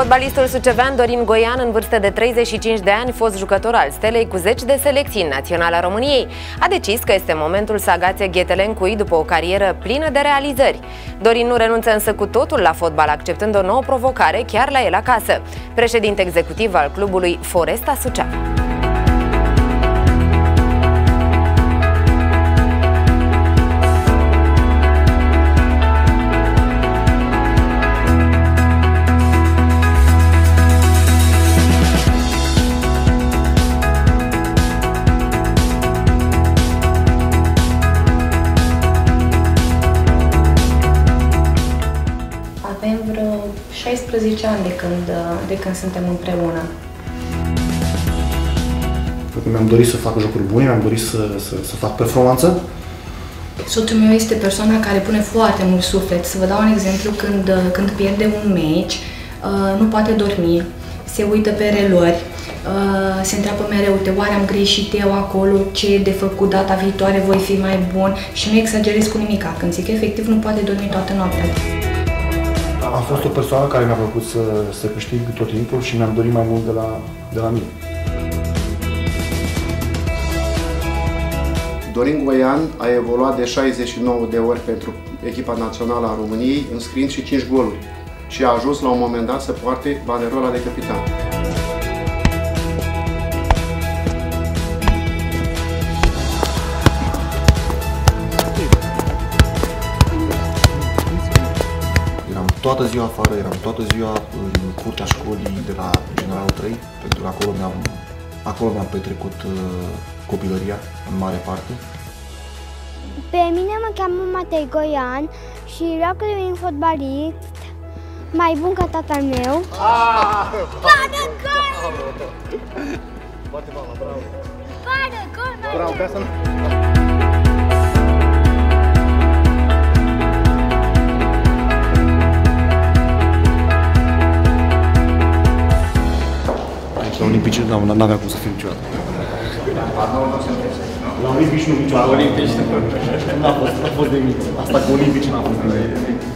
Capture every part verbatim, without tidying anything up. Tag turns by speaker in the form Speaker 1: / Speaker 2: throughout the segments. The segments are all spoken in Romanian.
Speaker 1: Fotbalistul sucevean Dorin Goian, în vârstă de treizeci și cinci de ani, fost jucător al Stelei cu zeci de selecții în Naționala României, a decis că este momentul să agațe ghetele în cui după o carieră plină de realizări. Dorin nu renunță însă cu totul la fotbal, acceptând o nouă provocare chiar la el acasă. Președinte executiv al clubului Foresta Suceava.
Speaker 2: Avem vreo șaisprezece ani de când, de când suntem împreună.
Speaker 3: Mi-am dorit să fac jocuri bune, mi-am dorit să, să, să fac performanță.
Speaker 2: Soțul meu este persoana care pune foarte mult suflet. Să vă dau un exemplu, când, când pierde un meci, nu poate dormi, se uită pe reluări, se întreabă mereu, uite, oare am greșit eu acolo, ce e de făcut data viitoare, voi fi mai bun, și nu exagerez cu nimica. Când zic efectiv, nu poate dormi toată noaptea.
Speaker 3: Am fost o persoană care mi-a plăcut să, să câștig tot timpul și mi-am dorit mai mult de la, de la mine.
Speaker 4: Dorin Goian a evoluat de șaizeci și nouă de ori pentru echipa națională a României, înscriind și cinci goluri, și a ajuns la un moment dat să poarte banderola de capitan.
Speaker 3: Eram toată ziua afară, eram toată ziua în curtea școlii de la Generalul trei, pentru că acolo mi-am acolo mi-am petrecut uh, copilăria, în mare parte.
Speaker 5: Pe mine mă cheamă Matei Goian și vreau să devin fotbalist mai bun ca tatăl meu. Bada gol!
Speaker 3: Bate mama, bravo!
Speaker 5: Bada gol!
Speaker 3: Bravo, pe asta nu... La Olimpici nu avea cum să fim niciodată. La Olimpici nu niciodată. La Olimpici nu a fost, a fost de mic. Asta cu Olimpici nu a fost de mic.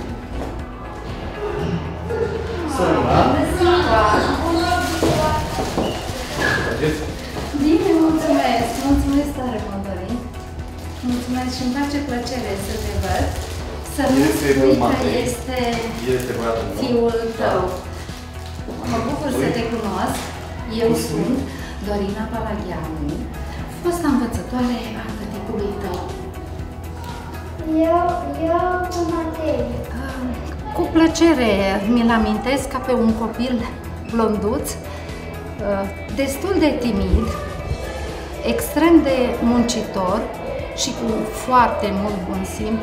Speaker 6: Bine, mulțumesc! Mulțumesc tare, mă, Dorin. Mulțumesc și îmi face plăcere să te văd. Să nu spui că este fiul tău. Mă bucur să te cunosc. Eu sunt Dorina Palagheanu, fosta învățătoare a tăticului tău.
Speaker 5: Eu, eu cu Matei.
Speaker 6: Cu plăcere mi-l amintesc ca pe un copil blonduț, destul de timid, extrem de muncitor și cu foarte mult bun simț.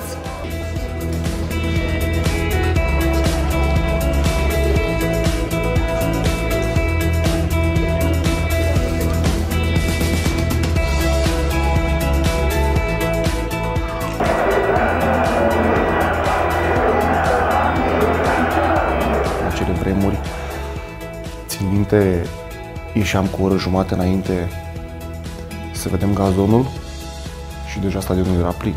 Speaker 3: Vremuri. Țin minte, ieșeam cu o oră jumate înainte să vedem gazonul și deja stadionul era plin.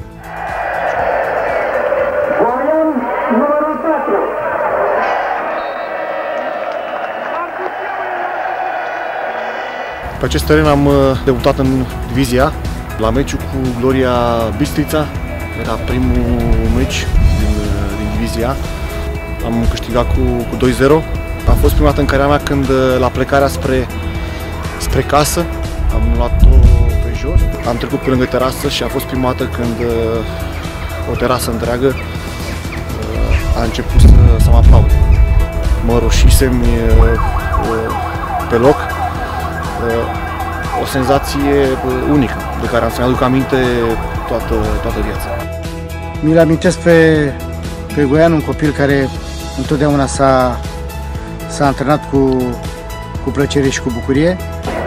Speaker 3: Pe acest teren am debutat în divizia, la meciul cu Gloria Bistrița. Era primul meci din, din divizia. Am câștigat cu, cu doi zero. A fost prima dată în cariera mea când, la plecarea spre, spre casă, am luat-o pe jos. Am trecut pe lângă terasă și a fost prima dată când o terasă întreagă a început să, să mă aplaude. Mă roșisem pe loc. O senzație unică, de care am să-mi aduc aminte toată, toată viața.
Speaker 7: Mi-l amintesc pe, pe Goian, un copil care întotdeauna s-a s-a antrenat cu, cu plăcere și cu bucurie.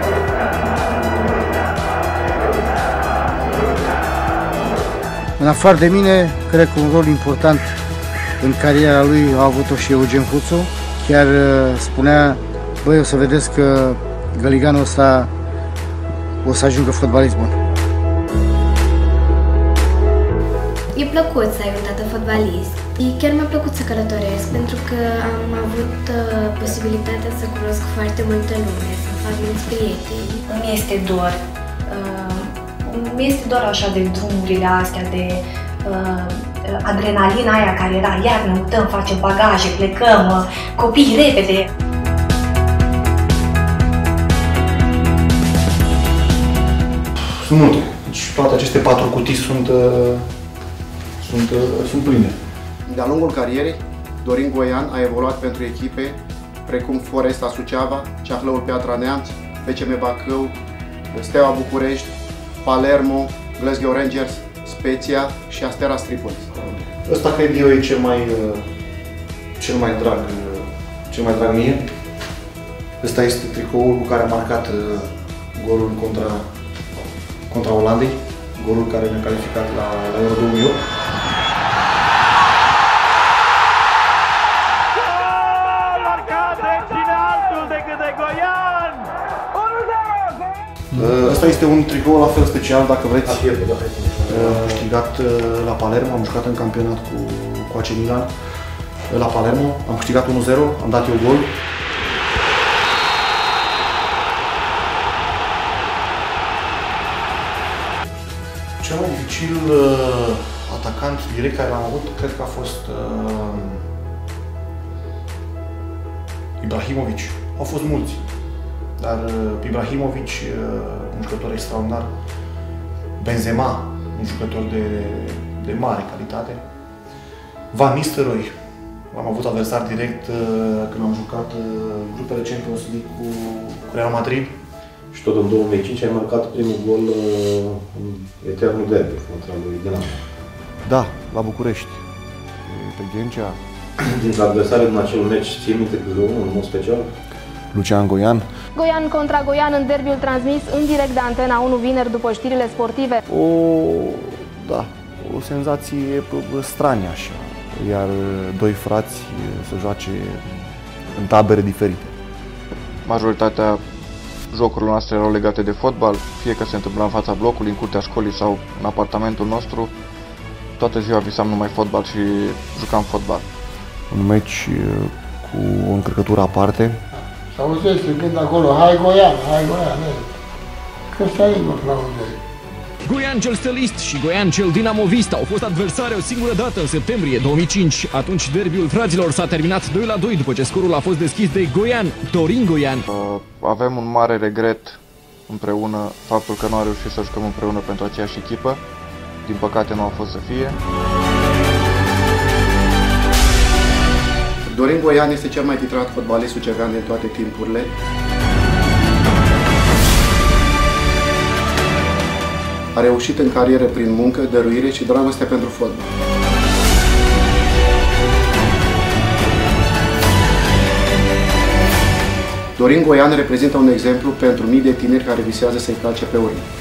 Speaker 7: În afară de mine, cred că un rol important în cariera lui a avut-o și Eugen Cuțu. Chiar spunea, băi, o să vedeți că găliganul ăsta o să ajungă fotbalist bun.
Speaker 5: E plăcut să ai un tată fotbalist.
Speaker 2: Chiar mi-a plăcut să călătoresc, pentru că am avut uh, posibilitatea să cunosc foarte multă lume, să fac mulți prieteni. Îmi este dor. Uh, mi este dor așa de drumurile astea, de uh, adrenalina aia care era, iar ne mutăm, facem bagaje, plecăm, uh, copii repede.
Speaker 3: Sunt multe. Deci toate aceste patru cutii sunt, uh, sunt, uh, sunt pline.
Speaker 4: De-a lungul carierei, Dorin Goian a evoluat pentru echipe precum Foresta Suceava, Ceahlăul Piatra Neamț, P C M Bacău, Steaua București, Palermo, Glasgow Rangers, Spezia și Astera Tripolis.
Speaker 3: Ăsta cred eu e cel mai, cel mai drag, cel mai drag mie. Ăsta este tricoul cu care am marcat golul contra, contra Olandei, golul care ne-a calificat la, la Euro două mii opt. Asta este un tricou la fel special, dacă vreți, câștigat la Palermo, am jucat în campionat cu, cu A C Milan la Palermo, am câștigat unu zero, am dat eu gol. Cel mai dificil uh, atacant direct care l-am avut, cred că a fost uh, Ibrahimovic. Au fost mulți. Dar uh, Ibrahimovic, uh, un jucător extraordinar, Benzema, un jucător de, de mare calitate, Van Nistelrooy, am avut adversar direct uh, când am jucat uh, grupele Champions League cu, cu Real Madrid.
Speaker 8: Și tot în două mii cinci ai marcat primul gol uh, în eternul derby contra lui Dinamo.
Speaker 3: Da, la București, pe Ghencea.
Speaker 8: Dintre adversari în acel meci, ții minte câte unul în mod special?
Speaker 3: Lucian Goian.
Speaker 9: Goian contra Goian în derbiul transmis în direct de Antena unu vineri după știrile sportive.
Speaker 3: O, da, o senzație stranie așa, iar doi frați să joace în tabere diferite.
Speaker 10: Majoritatea jocurile noastre erau legate de fotbal, fie că se întâmpla în fața blocului, în curtea școlii sau în apartamentul nostru. Toată ziua visam numai fotbal și jucam fotbal.
Speaker 3: Un meci cu o încărcătură aparte.
Speaker 11: Și auzeți când acolo, hai Goian, hai Goian, că stai în aplaudări.
Speaker 12: Goian cel stelist și Goian cel dinamovist au fost adversari o singură dată în septembrie două mii cinci. Atunci derbiul fraților s-a terminat doi la doi după ce scorul a fost deschis de Goian, Dorin Goian.
Speaker 10: Avem un mare regret împreună faptul că nu am reușit să jucăm împreună pentru aceeași echipă. Din păcate nu a fost să fie.
Speaker 4: Dorin Goian este cel mai titrat fotbalist sucevean din toate timpurile. A reușit în carieră prin muncă, dăruire și dragoste pentru fotbal. Dorin Goian reprezintă un exemplu pentru mii de tineri care visează să-i calce pe urmă.